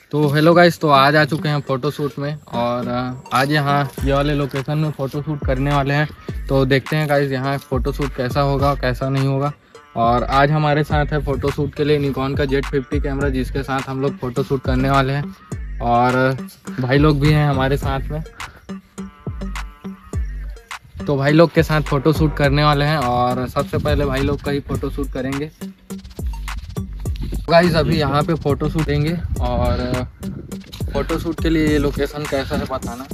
तो hello guys, तो आज आ चुके हैं फ़ोटो शूट में और आज यहाँ ये वाले लोकेशन में फ़ोटो शूट करने वाले हैं। तो देखते हैं गाइस यहाँ फ़ोटो शूट कैसा होगा कैसा नहीं होगा। और आज हमारे साथ है फ़ोटो शूट के लिए निकॉन का Z50 कैमरा, जिसके साथ हम लोग फ़ोटो शूट करने वाले हैं। और भाई लोग भी हैं हमारे साथ में, तो भाई लोग के साथ फ़ोटो शूट करने वाले हैं। और सबसे पहले भाई लोग का ही फ़ोटो शूट करेंगे। गाइस अभी यहाँ पे फ़ोटो शूट देंगे और फ़ोटो शूट के लिए ये लोकेशन कैसा है बताना।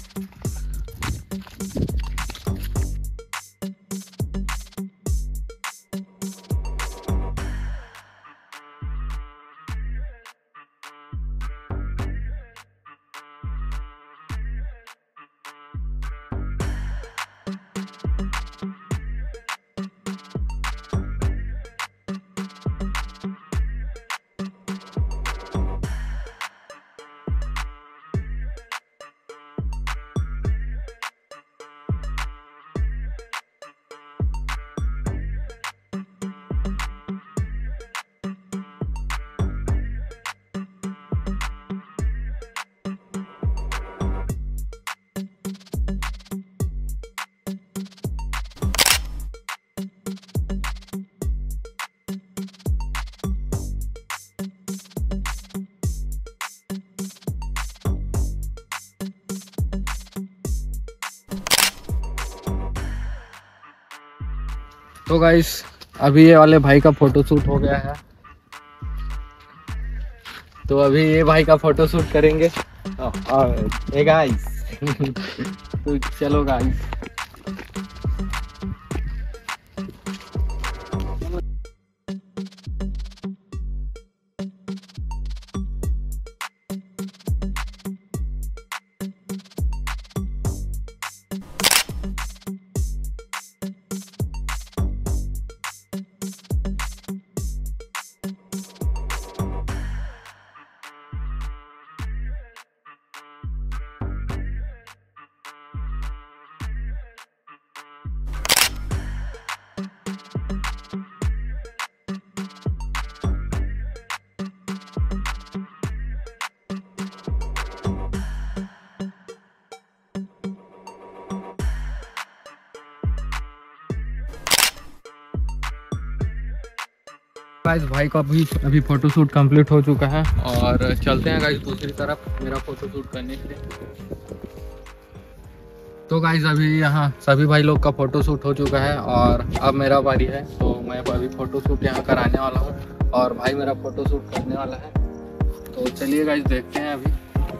तो गाइस अभी ये वाले भाई का फ़ोटो शूट हो गया है, तो अभी ये भाई का फ़ोटो शूट करेंगे। और ए गाइस तो चलो गाइस। गाइस भाई का अभी फ़ोटो शूट कंप्लीट हो चुका है और चलते हैं गाइस दूसरी तरफ मेरा फ़ोटो शूट करने के लिए। तो गाइस अभी यहाँ सभी भाई लोग का फ़ोटो शूट हो चुका है और अब मेरा बारी है, तो मैं अभी फ़ोटो शूट यहाँ कराने वाला हूँ और भाई मेरा फ़ोटो शूट करने वाला है। तो चलिए गाइस देखते हैं अभी।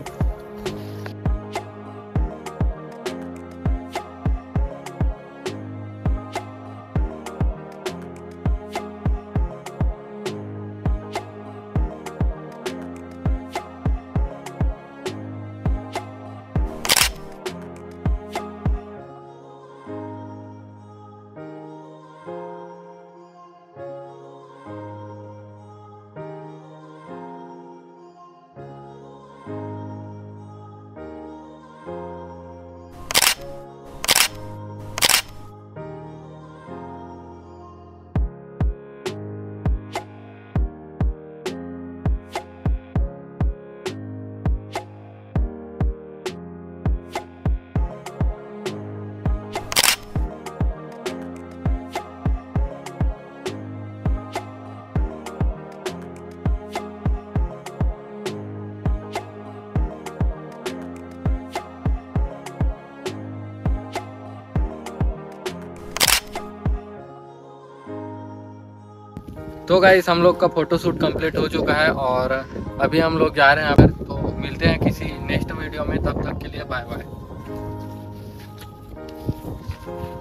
तो गाइस हम लोग का फ़ोटो शूट कंप्लीट हो चुका है और अभी हम लोग जा रहे हैं यहाँ पर। तो मिलते हैं किसी नेक्स्ट वीडियो में, तब तक के लिए बाय बाय।